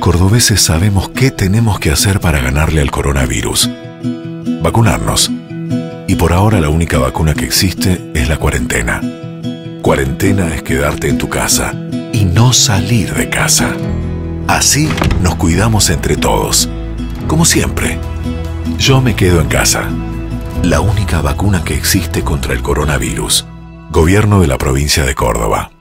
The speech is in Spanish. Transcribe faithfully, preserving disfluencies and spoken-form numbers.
cordobeses sabemos qué tenemos que hacer para ganarle al coronavirus. Vacunarnos. Y por ahora la única vacuna que existe es la cuarentena. Cuarentena es quedarte en tu casa y no salir de casa. Así nos cuidamos entre todos. Como siempre. Yo me quedo en casa. La única vacuna que existe contra el coronavirus. Gobierno de la provincia de Córdoba.